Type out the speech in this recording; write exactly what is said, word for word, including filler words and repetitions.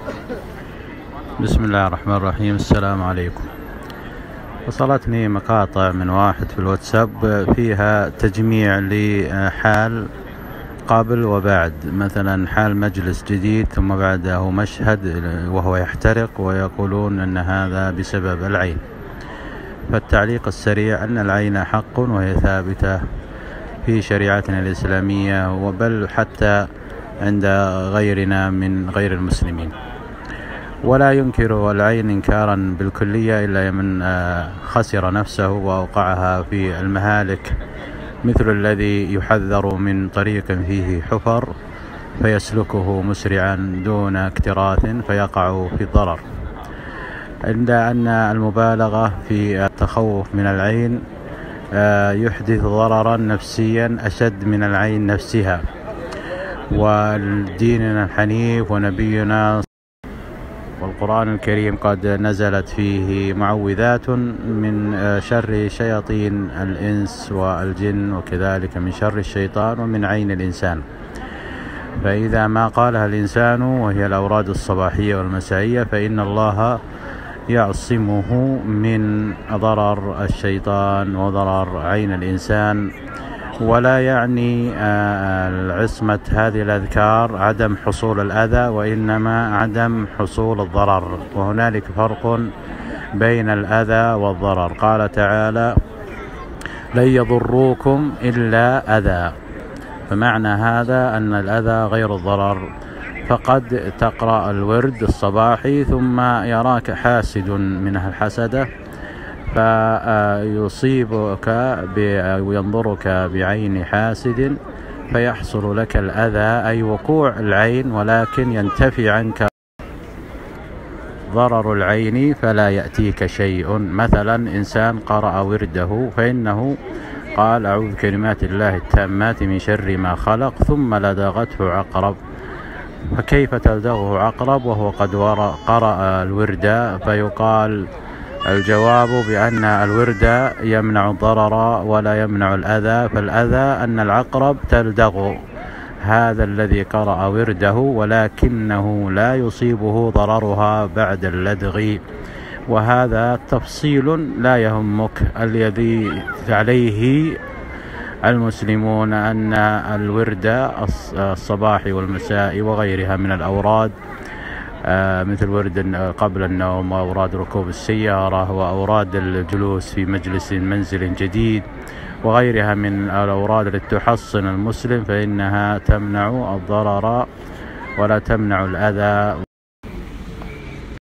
بسم الله الرحمن الرحيم. السلام عليكم. وصلتني مقاطع من واحد في الواتساب فيها تجميع لحال قبل وبعد، مثلا حال مجلس جديد ثم بعده مشهد وهو يحترق، ويقولون أن هذا بسبب العين. فالتعليق السريع أن العين حق وهي ثابتة في شريعتنا الإسلامية، وبل حتى عند غيرنا من غير المسلمين، ولا ينكر العين إنكارا بالكلية إلا من خسر نفسه وأوقعها في المهالك، مثل الذي يحذر من طريق فيه حفر فيسلكه مسرعا دون اكتراث فيقع في الضرر، عند أن المبالغة في التخوف من العين يحدث ضررا نفسيا أشد من العين نفسها. وديننا الحنيف ونبينا والقرآن الكريم قد نزلت فيه معوذات من شر شياطين الإنس والجن، وكذلك من شر الشيطان ومن عين الإنسان. فإذا ما قالها الإنسان وهي الأوراد الصباحية والمسائية فإن الله يعصمه من ضرر الشيطان وضرر عين الإنسان. ولا يعني العصمة هذه الأذكار عدم حصول الأذى، وإنما عدم حصول الضرر، وهنالك فرق بين الأذى والضرر. قال تعالى: لن يضروكم إلا أذى، فمعنى هذا أن الأذى غير الضرر. فقد تقرأ الورد الصباحي ثم يراك حاسد من الحسدة فيصيبك وينظرك بعين حاسد فيحصل لك الأذى، أي وقوع العين، ولكن ينتفي عنك ضرر العين فلا يأتيك شيء. مثلا إنسان قرأ ورده فإنه قال: أعوذ بكلمات الله التامات من شر ما خلق، ثم لدغته عقرب، فكيف تلدغه عقرب وهو قد قرأ الورد؟ فيقال الجواب بأن الورد يمنع الضرر ولا يمنع الأذى، فالأذى أن العقرب تلدغ هذا الذي قرأ ورده، ولكنه لا يصيبه ضررها بعد اللدغ. وهذا تفصيل لا يهمك. الذي عليه المسلمون أن الورد الصباحي والمساء وغيرها من الأوراد مثل ورد قبل النوم، وأوراد ركوب السيارة، وأوراد الجلوس في مجلس منزل جديد، وغيرها من الأوراد التي تحصن المسلم، فإنها تمنع الضرر ولا تمنع الأذى.